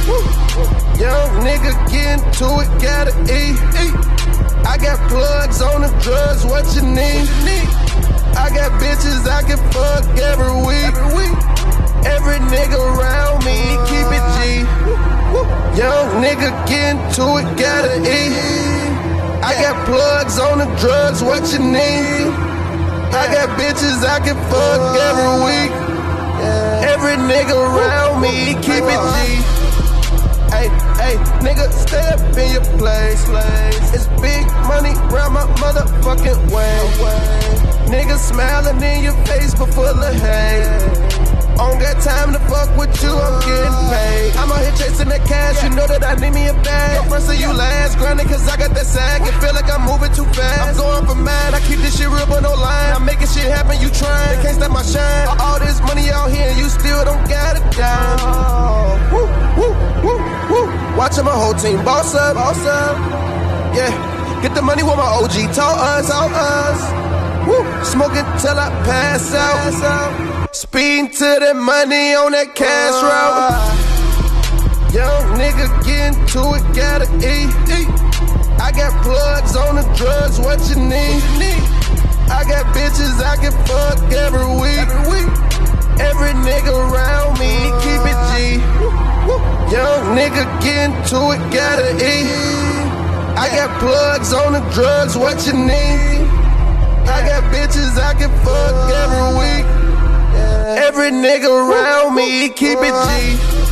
Young nigga getting to it, gotta eat. I got plugs on the drugs, what you need? I got bitches I can fuck every week. Every nigga around me, keep it G. Young nigga getting to it, gotta eat. I got plugs on the drugs, what you need? I got bitches I can fuck every week. Every nigga around me, keep it G. Hey, nigga, stay up in your place. It's big money round my motherfucking way. Nigga smiling in your face but full of hate. I don't got time to fuck with you, I'm getting paid. I'm out here chasing that cash, you know that I need me a bag. Go first or you last, grinding cause I got that sack. And feel like I'm moving too fast. I'm going for mad, I keep this shit real but no line. I'm making shit happen, you trying, they can't stop my shine. All this money out here and you still don't got it down. Watching my whole team boss up. Yeah, get the money what my OG taught us. Smoking till I pass out. Speeding to that money on that cash route. Young nigga getting to it, gotta eat. I got plugs on the drugs, what you need? I got bitches I can fuck every week. Every nigga around me, keep it G. Young nigga getting to it, gotta eat. I got plugs on the drugs, what you need? I got bitches I can fuck every week. Every nigga around me, keep it G.